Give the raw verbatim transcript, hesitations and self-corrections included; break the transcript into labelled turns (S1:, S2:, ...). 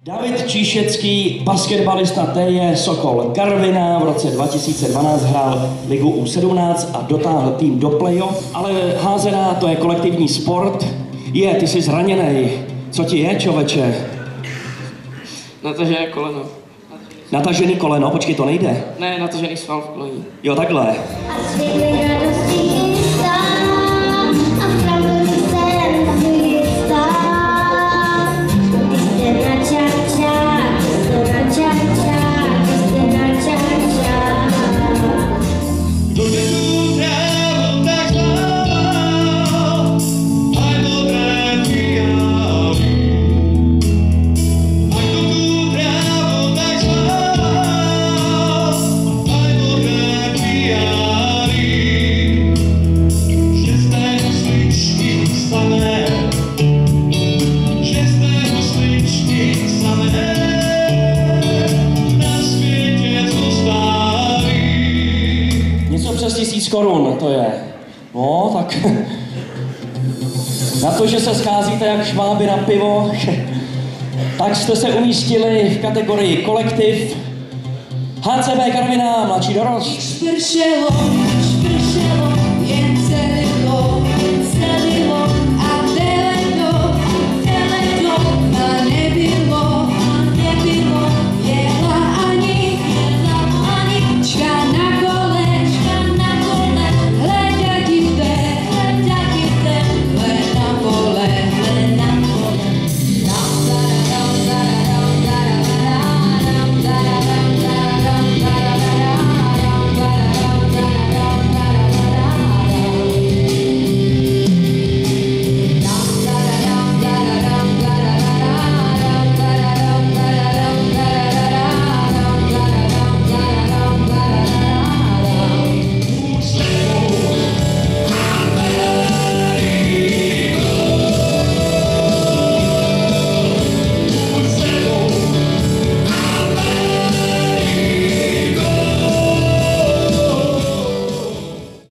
S1: David Číšecký, basketbalista T J Sokol Karviná, v roce dva tisíce dvanáct hrál ligu U sedmnáct a dotáhl tým do playoff, ale házená to je kolektivní sport. Je, ty jsi zraněnej. Co ti je, čověče?
S2: Natažené koleno.
S1: Natažený koleno, počkej, to nejde.
S2: Ne, natažený sval v kolení.
S1: Jo, takhle. Přes tisíc korun to je. No, tak na to, že se scházíte jak šváby na pivo, tak jste se umístili v kategorii kolektiv H C B Karviná, mladší dorost.